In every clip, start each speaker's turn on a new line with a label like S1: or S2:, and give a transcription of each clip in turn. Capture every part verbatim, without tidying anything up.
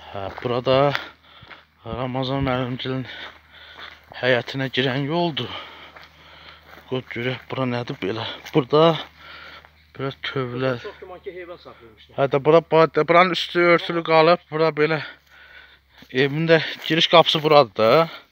S1: Hə, burada Ramazan müəllimcilin həyətinə girən yoldur. Qoy görək bura nədir belə. Burada belə tövlər.
S2: Çox güman ki heyvan saxlaymışlar.
S1: Hə də bura buranın üstü örtülü qalıb. Bura belə evin də giriş qapısı buradır da.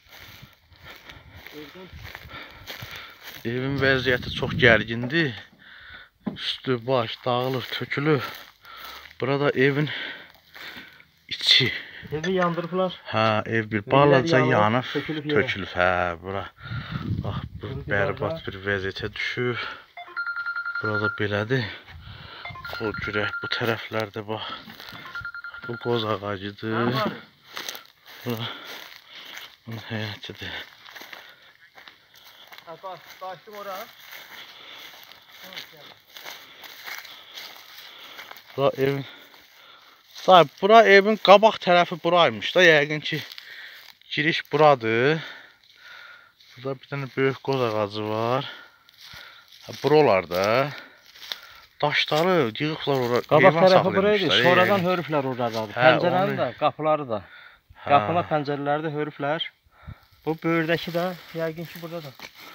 S1: Evin vəziyyəti çox gərgindir. Üstü, baş dağılır, tökülür. Burada evin içi.
S2: Evi yandırıblar.
S1: Hə, ev bir balaca yanıb,
S2: tökülüb.
S1: tökülüb. Hə, bura. Bax, bu bərbad bir vəziyyətə düşür. Burada belədir. Qoy görək bu tərəflərdə bax. Bu qoz ağacıdır. Bura bunun həyətidir.
S2: Bax, qaçdım ora.
S1: Bura evin Sahib, bura evin qabaq tərəfi buraymış da, yəqin ki giriş buradır. Burada bir dənə böyük qoz ağacı var. Buralarda daşları yığıblar ora.
S2: Qabaq tərəfi buraydı, sonradan hörüblər oraları. Pəncərəni də, qapıları da. Qapılar, pəncərələri də hörüblər. Bu böyürdəki də yəqin ki burada da.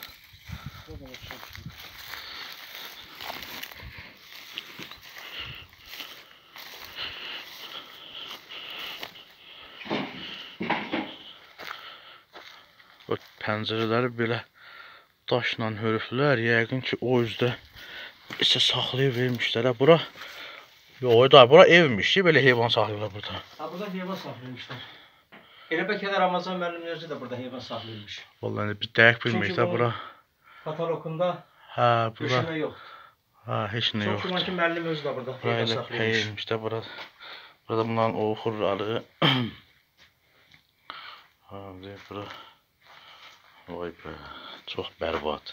S1: Pəncərələri belə daşla hörüblər. Yəqin ki o üzdə isə saxlayıb vermişlər. Bura yox, da bura evmiş ki, belə heyvan saxlayırlar burada.
S2: Ha, burada heyvan saxlayırmışlar. Elə bəlkə də Ramazan müəllimin özü də burada heyvan saxlayırmış.
S1: Vallahi bir dəqiq bilmirik də bura.
S2: Katalogunda
S1: hə, bura
S2: düşmə yox.
S1: Ha, heç nə yox.
S2: Çox güman ki müəllim özü də burada heyvan saxlayırmış.
S1: Heymiş də bura. Burada bunların oxurları. Ha, bura. Vay be, çox bərbad.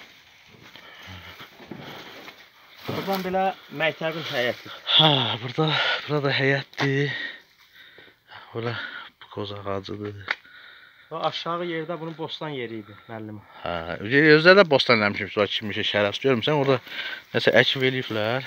S2: Buradan belə məktəbin həyətidir.
S1: Hə, burada, burada həyətdir. Bura bu qoz ağacıdır.
S2: O aşağı yerdə bunun bostan yeri idi müəllim.
S1: Hə, özləri də bostan eləmişim, sonra kimsə şərəf görmüsən, orada nəsə əkib eləyiblər.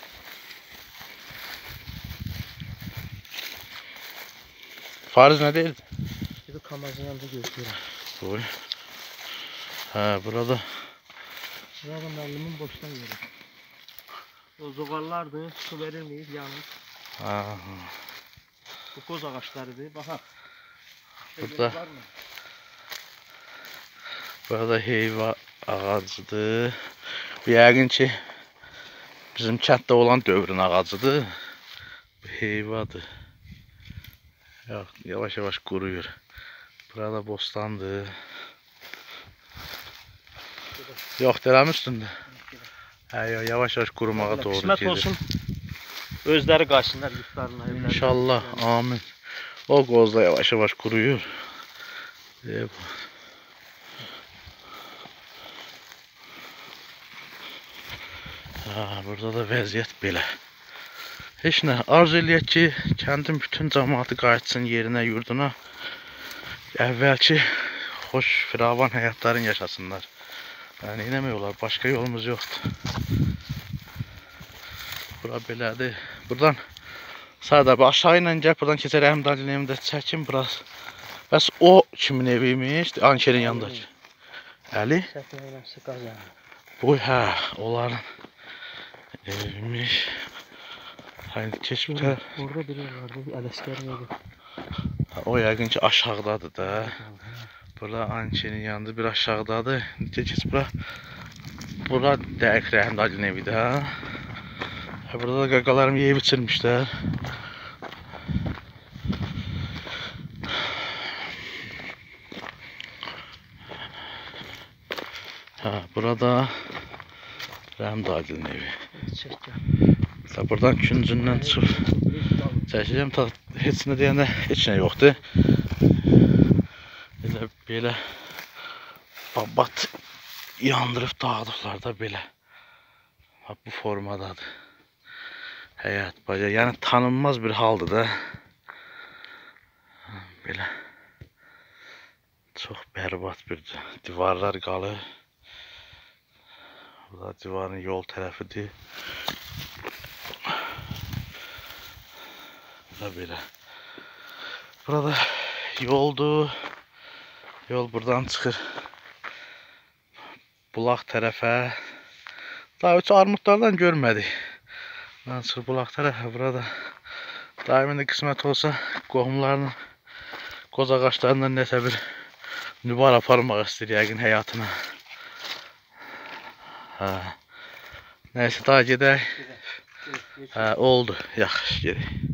S1: Fariz nə deyildi?
S2: Bir kamazın yanında gözləyirəm.
S1: Buyur. Hə, burada.
S2: Burada müəllimin bostan yeri. O zoğallardır, su verilməyib, yanıb.
S1: Hə.
S2: Bu qoz ağaçlarıdır, baxaq.
S1: Burada. Burada heyva ağacıdır. Bu yəqin ki bizim kənddə olan dövrün ağacıdır. Bu heyvadır. Yox, yavaş-yavaş quruyur. Burada bostandır. Yox, dərəm üstündə. Hə, yavaş-yavaş qurumağa doğru gedir.
S2: Qismət olsun, özləri qaçsınlar yurtlarına.
S1: İnşallah, amin. O qozda yavaş-yavaş quruyur. Ha, burada da vəziyyət belə. Heç nə, arzu eləyək ki, kəndin bütün cəmaatı qayıtsın yerinə, yurduna. Əvvəlki xoş, firavan həyatların yaşasınlar. Yəni, eləmək olar, başqa yolumuz yoxdur. Bura belədir. Buradan sadə aşağı ilə gəl, buradan keçər Rəhmdəlinin evində çəkin biraz. Bəs o kimin eviymiş? Ankerin yanındakı. Əli? Bu, hə, onların eviymiş. Hayır, keç bir tərəf.
S2: Orada biri vardı, Ələskərin evi.
S1: O yəqin ki aşağıdadır da. Burada Ankerin yanında bir aşağıdadır. Keç bura. Bura dəqiq Rəhmdəlinin evidir, hə? Burada da qaqalarım yeyib içirmişlər. Hə, burada Rəhmdəlinin evi. Buradan küncündən çıxıb çəkəcəm, heç nə deyəndə heç nə yoxdur. Belə, belə babat yandırıb dağıdıblar da belə. Bu formadadır. Həyat, baca, yəni tanınmaz bir haldır da. Belə çox bərbad bir divarlar qalır. Bu da divarın yol tərəfidir. Da belə. Burada yoldu. Yol buradan çıxır. Bulaq tərəfə. Daha üç armudlardan görmədik. Buradan çıxır bulaq tərəfə. Burada daimində qismət olsa qohumlarının qoz ağaçlarından nəsə bir nübar aparmaq istəyir yəqin həyatına. Hə. Nəysə daha gedək. Hə, oldu. Yaxşı gedək.